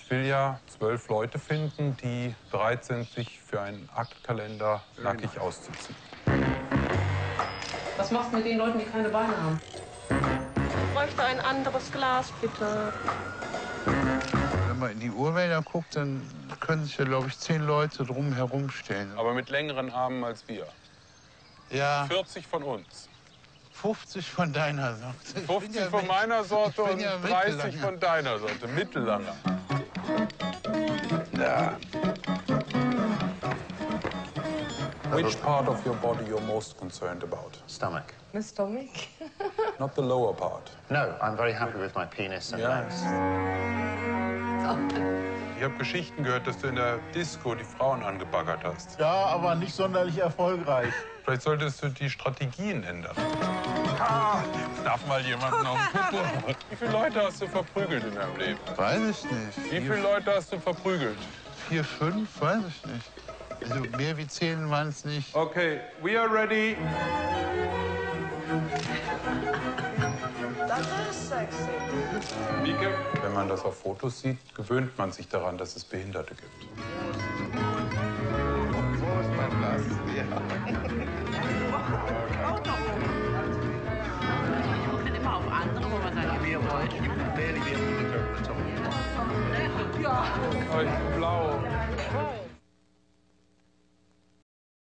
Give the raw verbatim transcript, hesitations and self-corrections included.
Ich will ja zwölf Leute finden, die bereit sind, sich für einen Aktkalender nackig auszuziehen. Was machst du mit den Leuten, die keine Beine haben? Ich bräuchte ein anderes Glas, bitte. Wenn man in die Urwälder guckt, dann können sich ja, glaube ich, zehn Leute drum herum stellen. Aber mit längeren Armen als wir. Ja, vierzig von uns. fünfzig von deiner Sorte. fünfzig ja von mit- meiner Sorte ich bin und ja dreißig mittellange. von deiner Sorte. Mittellanger. Ja. Which part of your body you're most concerned about? Stomach. My stomach? Not the lower part. No, I'm very happy with my penis and Ja. legs. Ich habe Geschichten gehört, dass du in der Disco die Frauen angebaggert hast. Ja, aber nicht sonderlich erfolgreich. Vielleicht solltest du die Strategien ändern. Ah, darf mal jemanden auf den Foto. Wie viele Leute hast du verprügelt in deinem Leben? Weiß ich nicht. Wie viele Leute hast du verprügelt? Vier, fünf? Weiß ich nicht. Also mehr wie zehn waren es nicht. Okay, we are ready. Das ist sexy. Mieke? Wenn man das auf Fotos sieht, gewöhnt man sich daran, dass es Behinderte gibt. Wo ist mein Glas? Ja. Man kann immer auf andere, wo man sagt, wie ihr wollt. Oh, ich bin blau.